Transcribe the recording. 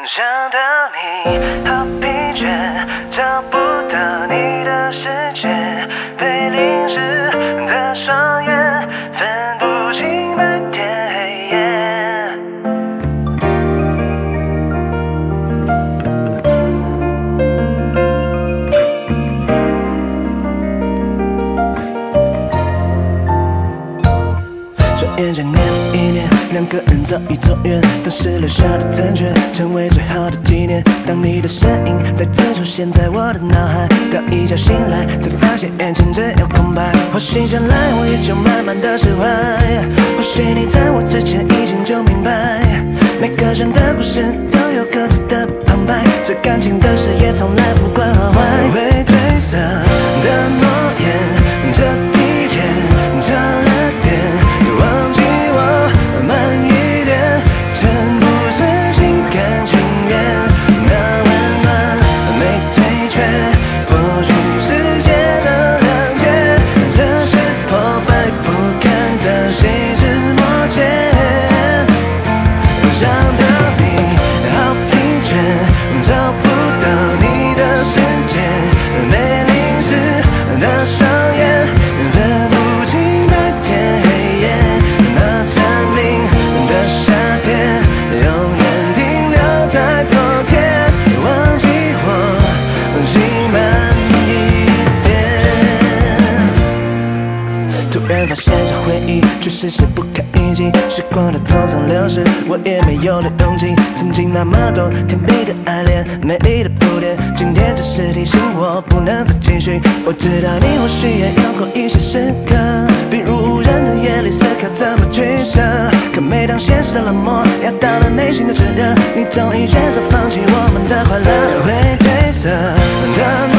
想到你好疲倦，找不到你的世界，被淋湿的双眼，分不清白天黑夜。转眼间年复一年，两个人早已走远，当时留下的残缺，成为最好的纪念。当你的身影再次出现在我的脑海，当一觉醒来，才发现眼前只有空白。或许将来我也就慢慢地释怀，或许你在我之前已经就明白，每个人的故事都有各自的旁白，这感情的事也从来无关好坏。会褪色的诺言，这体验差了点，忘记我慢一点，趁不算心甘情愿，那温暖没退却，或许时间能谅解，这是破败不堪的细枝末节。想到你好疲倦，找不到你的世界，被淋湿的双眼，分不清白天黑夜，那蝉鸣的夏天，永远停留在昨天，忘记我心慢一点。突然发现这回忆却迟迟不堪一击，时光的匆匆流逝，我也没有了勇气。曾经那么多甜蜜的爱恋，美丽的铺垫，今天只是提醒我不能再继续。我知道你或许也有过一些时刻，比如无人的夜里思考怎么取舍，可每当现实的冷漠压到了内心的炙热，你终于选择放弃我们的快乐。会褪色的